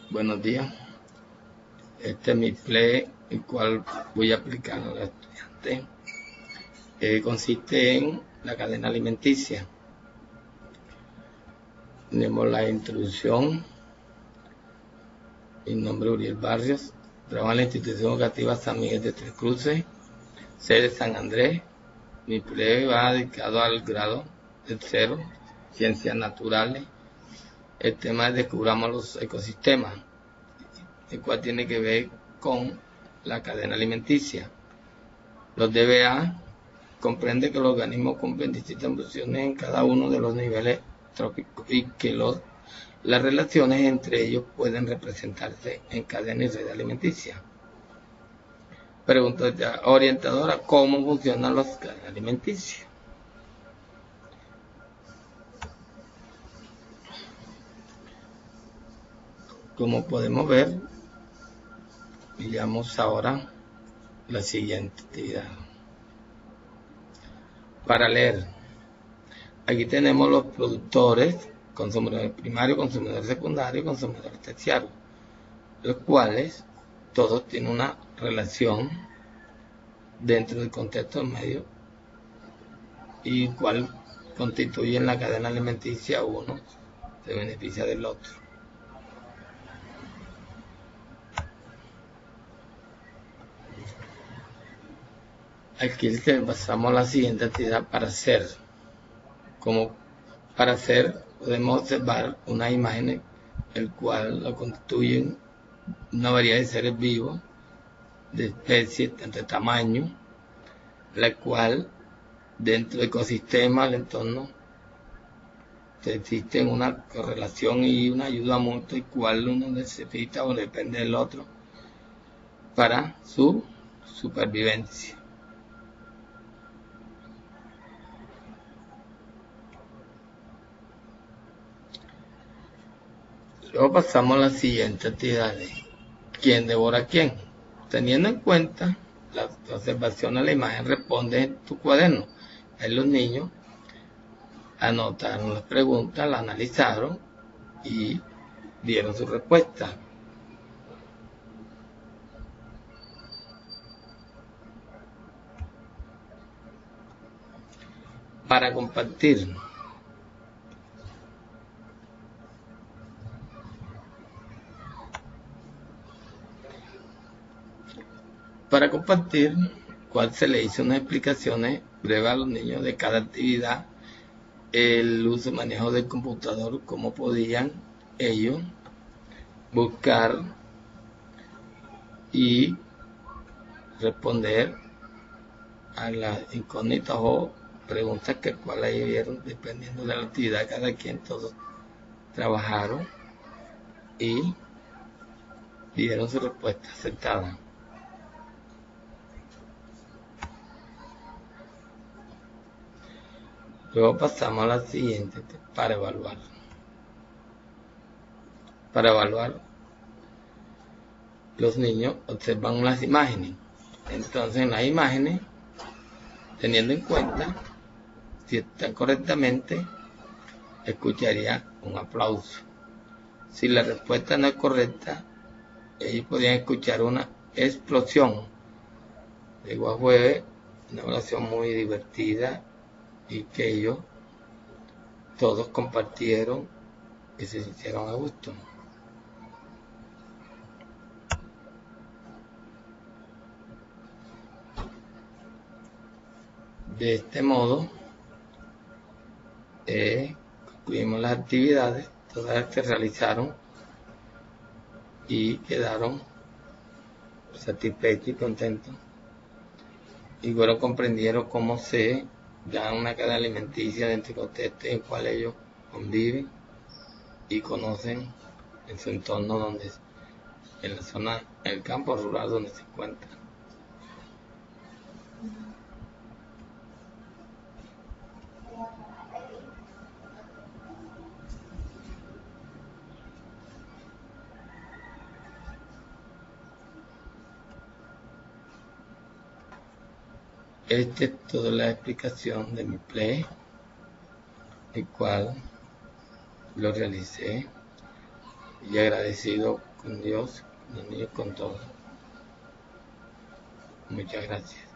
Buenos días. Este es mi play, el cual voy a aplicar a los estudiantes. Consiste en la cadena alimenticia. Tenemos la introducción. Mi nombre es Uriel Barrios. Trabajo en la institución educativa San Miguel de Tres Cruces, sede San Andrés. Mi play va dedicado al grado tercero, Ciencias Naturales. El tema es Descubramos los ecosistemas, el cual tiene que ver con la cadena alimenticia. Los DBA comprende que los organismos cumplen distintas funciones en cada uno de los niveles tróficos y que las relaciones entre ellos pueden representarse en cadena y red alimenticia. Pregunta orientadora: ¿cómo funcionan las cadenas alimenticias? Como podemos ver, veamos ahora la siguiente actividad. Para leer, aquí tenemos los productores, consumidor primario, consumidor secundario y consumidor terciario, los cuales todos tienen una relación dentro del contexto del medio y cual constituyen la cadena alimenticia. Uno se beneficia del otro. Aquí pasamos a la siguiente actividad para hacer. Como para hacer, podemos observar unas imágenes, el cual lo constituyen una variedad de seres vivos, de especies de tamaño, la cual dentro del ecosistema, el entorno, existe una correlación y una ayuda mutua, y cual uno necesita o depende del otro para su supervivencia. Luego pasamos a la siguiente actividad de ¿quién devora a quién? Teniendo en cuenta la observación a la imagen, responde en tu cuaderno. Ahí los niños anotaron las preguntas, las analizaron y dieron su respuesta. Para compartir. Para compartir, cual se le hizo unas explicaciones breves a los niños de cada actividad, el uso y manejo del computador, cómo podían ellos buscar y responder a las incógnitas o preguntas que cual ellos vieron dependiendo de la actividad. Cada quien, todos trabajaron y dieron su respuesta aceptada. Luego pasamos a la siguiente para evaluar. Para evaluar, los niños observan las imágenes. Entonces, en las imágenes, teniendo en cuenta si están correctamente, escucharía un aplauso. Si la respuesta no es correcta, ellos podrían escuchar una explosión. Igual fue una evaluación muy divertida y que ellos todos compartieron y se sintieron a gusto. De este modo, concluimos las actividades, todas se realizaron y quedaron satisfechos y contentos. Y bueno, comprendieron cómo se da una cadena alimenticia dentro del contexto en el cual ellos conviven y conocen en su entorno, donde en la zona, en el campo rural donde se encuentran. Esta es toda la explicación de mi play, el cual lo realicé y agradecido con Dios, con el niño, con todo. Muchas gracias.